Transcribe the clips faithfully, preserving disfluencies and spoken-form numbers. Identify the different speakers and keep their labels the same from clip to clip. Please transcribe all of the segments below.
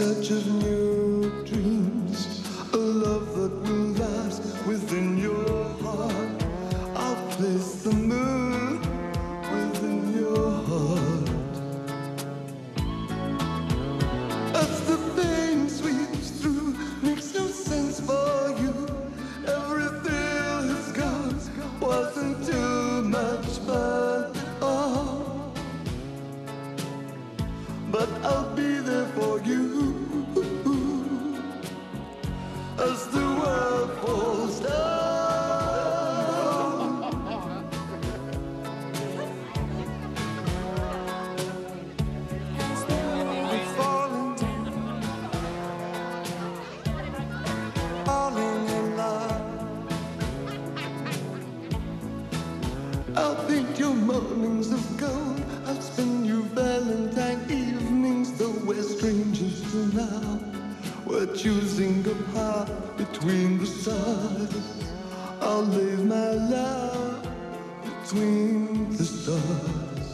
Speaker 1: search of new dreams, a love that will last within your heart. I'll place the moon within your heart. As the pain sweeps through, makes no sense for you. Every thrill is gone, wasn't too much fun at all. But I'll be there for you as the world falls down. I'm falling down, falling in love. I'll paint your mornings of gold, I'll spend you Valentine evenings, though we're strangers till now. We're choosing apart between the stars. I'll lay my love between the stars.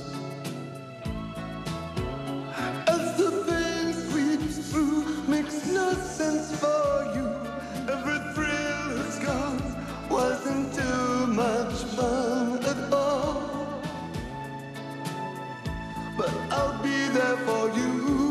Speaker 1: As the pain sweeps through, makes no sense for you. Every thrill is gone, wasn't too much fun at all. But I'll be there for you